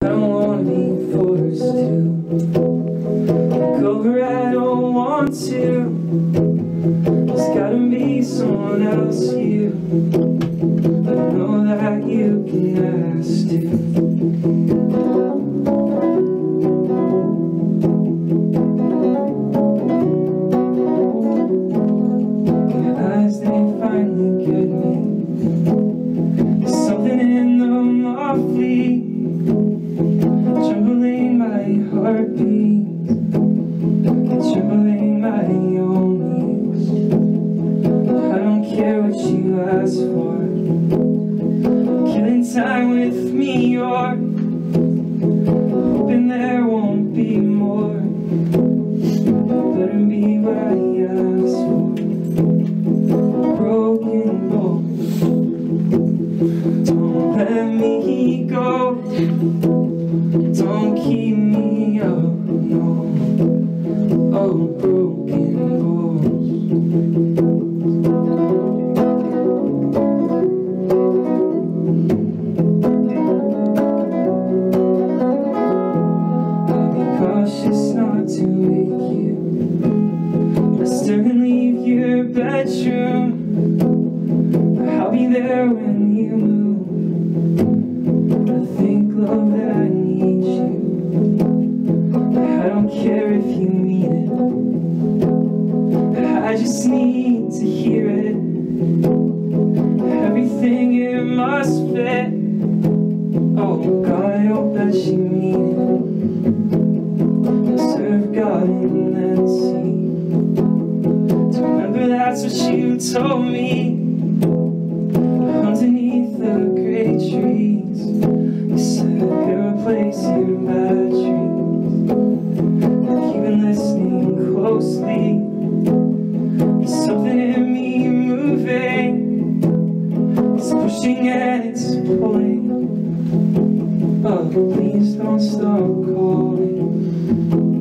don't wanna be forced to go where I don't want to. There's gotta be someone else here. I know that you can ask too. Your eyes, they finally get me. There's something in them awfully trembling my heartbeat, trembling my own knees. I don't care what you ask for, killing time with me, or hoping there won't be more. Better be what I ask for. Broken bones, don't let me go. Don't keep me up, no. Oh, broken bones. I'll be cautious not to wake you. Stir and leave your bedroom. I'll be there when you move. I think, love, that I need you. I don't care if you mean it, I just need to hear it. Everything, it must fit. Oh God, I hope that you mean it. Serve God and then see. Remember, that's what you told me underneath the great trees. You said replace your batteries. You've been listening closely. There's something in me moving. It's pushing and it's pulling. Oh, please don't stop calling.